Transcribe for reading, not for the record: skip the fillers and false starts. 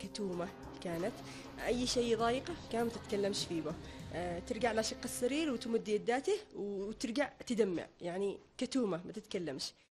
كتومة كانت، أي شيء يضايقه كانت ما تتكلمش فيه به. ترجع على شق السرير وتمد يداته وترجع تدمع، يعني كتومة ما تتكلمش.